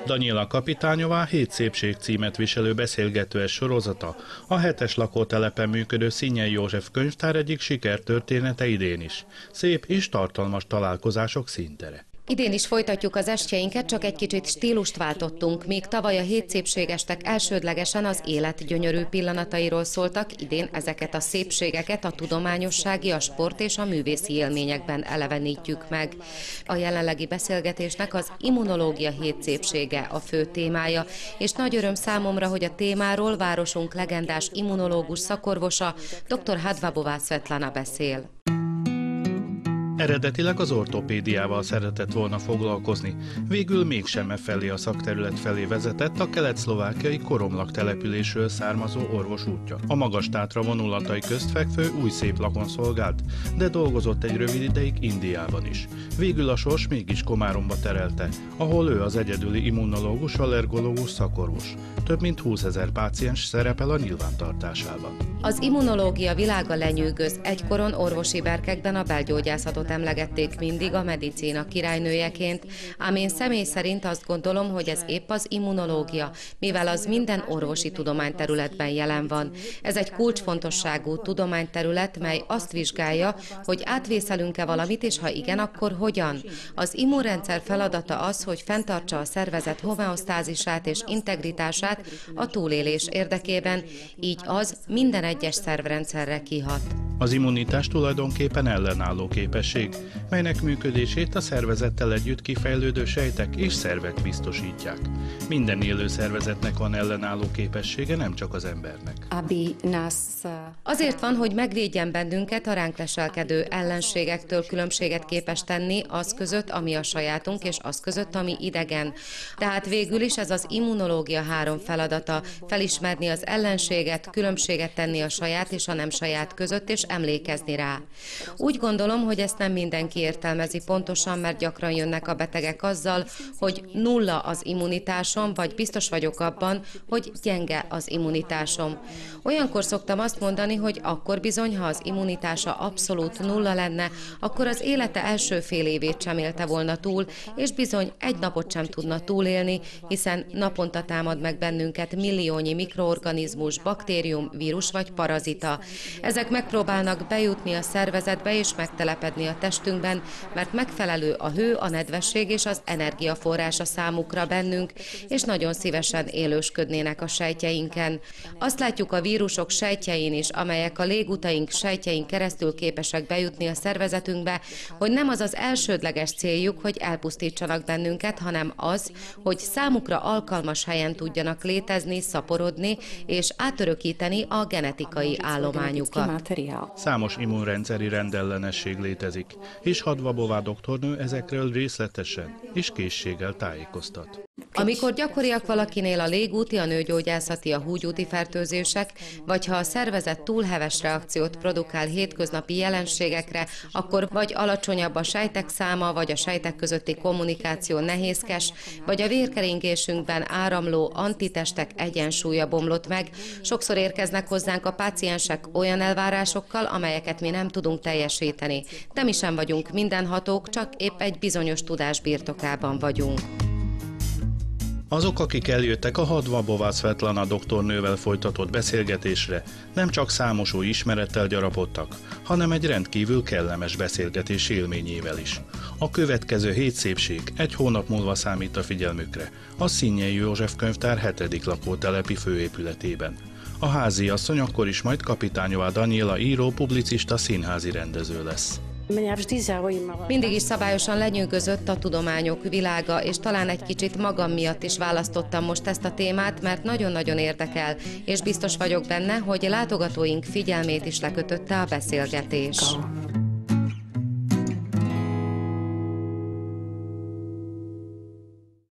Daniela Kapitányová 7 szépség címet viselő beszélgetőes sorozata a 7-es lakótelepen működő Színyei József könyvtár egyik sikertörténete idén is. Szép és tartalmas találkozások színtere. Idén is folytatjuk az estjeinket, csak egy kicsit stílust váltottunk. Míg tavaly a 7 szépségestek elsődlegesen az élet gyönyörű pillanatairól szóltak, idén ezeket a szépségeket a tudományossági, a sport és a művészi élményekben elevenítjük meg. A jelenlegi beszélgetésnek az immunológia 7 szépsége a fő témája, és nagy öröm számomra, hogy a témáról városunk legendás immunológus szakorvosa, dr. Hadvabová Svetlana beszél. Eredetileg az ortopédiával szeretett volna foglalkozni, végül mégsem felé a szakterület felé vezetett a kelet-szlovákiai Koromlak településről származó orvos útja. A Magas-Tátra vonulatai közt fekvő Újszéplakon szolgált, de dolgozott egy rövid ideig Indiában is. Végül a sors mégis Komáromba terelte, ahol ő az egyedüli immunológus, allergológus szakorvos. Több mint 20 000 páciens szerepel a nyilvántartásában. Az immunológia világa lenyűgöz, egykoron orvosi berkekben a belgyógyászatot emlegették mindig a medicína királynőjeként, ám én személy szerint azt gondolom, hogy ez épp az immunológia, mivel az minden orvosi tudományterületben jelen van. Ez egy kulcsfontosságú tudományterület, mely azt vizsgálja, hogy átvészelünk-e valamit, és ha igen, akkor hogyan. Az immunrendszer feladata az, hogy fenntartsa a szervezet homeosztázisát és integritását a túlélés érdekében, így az minden egyes szervrendszerre kihat. Az immunitás tulajdonképpen ellenálló képesség, melynek működését a szervezettel együtt kifejlődő sejtek és szervek biztosítják. Minden élő szervezetnek van ellenálló képessége, nem csak az embernek. Azért van, hogy megvédjen bennünket a ránk leselkedő ellenségektől, különbséget képes tenni az között, ami a sajátunk, és az között, ami idegen. Tehát végül is ez az immunológia 3 feladata: felismerni az ellenséget, különbséget tenni a saját és a nem saját között, és emlékezni rá. Úgy gondolom, hogy ezt nem mindenki értelmezi pontosan, mert gyakran jönnek a betegek azzal, hogy 0 az immunitásom, vagy biztos vagyok abban, hogy gyenge az immunitásom. Olyankor szoktam azt mondani, hogy akkor bizony, ha az immunitása abszolút 0 lenne, akkor az élete első fél évét sem élte volna túl, és bizony egy napot sem tudna túlélni, hiszen naponta támad meg bennünket milliónyi mikroorganizmus, baktérium, vírus vagy parazita. Ezek megpróbálnak bejutni a szervezetbe és megtelepedni a testünkben, mert megfelelő a hő, a nedvesség és az energiaforrása számukra bennünk, és nagyon szívesen élősködnének a sejtjeinken. Azt látjuk a vírusok sejtjein is, amelyek a légutaink, sejtjeink keresztül képesek bejutni a szervezetünkbe, hogy nem az az elsődleges céljuk, hogy elpusztítsanak bennünket, hanem az, hogy számukra alkalmas helyen tudjanak létezni, szaporodni és átörökíteni a genetikai állományukat. Számos immunrendszeri rendellenesség létezik, és Hadvabová doktornő ezekről részletesen és készséggel tájékoztat. Amikor gyakoriak valakinél a légúti, a nőgyógyászati, a húgyúti fertőzések, vagy ha a szervezet túlheves reakciót produkál hétköznapi jelenségekre, akkor vagy alacsonyabb a sejtek száma, vagy a sejtek közötti kommunikáció nehézkes, vagy a vérkeringésünkben áramló antitestek egyensúlya bomlott meg. Sokszor érkeznek hozzánk a páciensek olyan elvárásokkal, amelyeket mi nem tudunk teljesíteni. De mi sem vagyunk mindenhatók, csak épp egy bizonyos tudás birtokában vagyunk. Azok, akik eljöttek a Hadvabová Svetlana doktornővel folytatott beszélgetésre, nem csak számos új ismerettel gyarapodtak, hanem egy rendkívül kellemes beszélgetés élményével is. A következő 7 szépség egy hónap múlva számít a figyelmükre, a Színyei József könyvtár 7. lakótelepi főépületében. A háziasszony akkor is majd Kapitányová Daniela író, publicista, színházi rendező lesz. Mindig is szabályosan lenyűgözött a tudományok világa, és talán egy kicsit magam miatt is választottam most ezt a témát, mert nagyon-nagyon érdekel, és biztos vagyok benne, hogy látogatóink figyelmét is lekötötte a beszélgetés.